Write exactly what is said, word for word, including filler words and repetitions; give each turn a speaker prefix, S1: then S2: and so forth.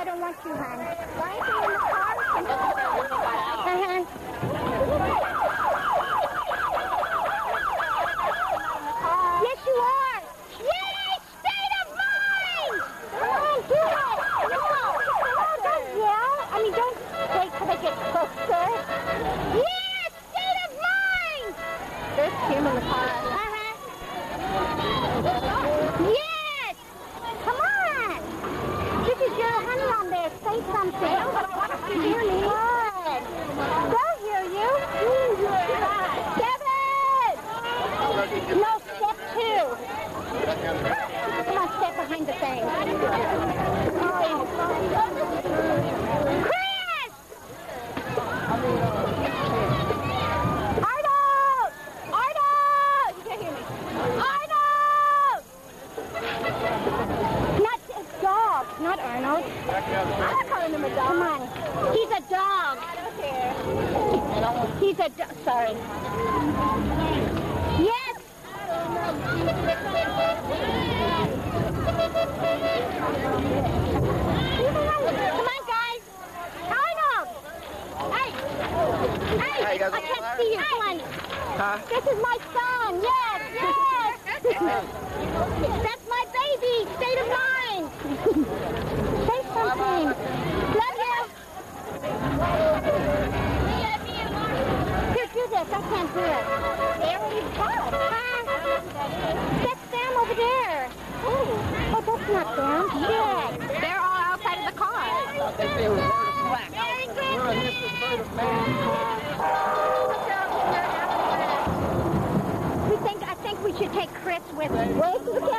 S1: I don't want you, hon. Why are you in the car? Uh-huh. Yes, you are. Yay! State of mind! Come on, do it. No. No, don't yell. I mean, don't wait till they get closer. Yes! State of mind! There's Kim in the car. Uh-huh. Yes! Come on! This is your honey on there. Say something. You hear me? What? They'll hear you. Kevin! No, step two. Come on, step behind the thing. Chris! Arnold! Arnold! You can't hear me. Arnold! Not a dog, not Arnold. I'm not calling him a dog. Come on. He's a dog. I don't care. He's a dog. Sorry. Yes! Come on, guys. Arnold! Hey! Hey!
S2: Hey, guys,
S1: I can't see you. Come on.
S2: Huh?
S1: This is my son. Yes, yes. That's my baby. State of mind. Say something. Love you. Here, do this. I can't do it. Huh? That's them over there. Oh, that's not them. Shit. They're all outside of the car. Merry Christmas. We think, I think we should take Chris with us. Wait,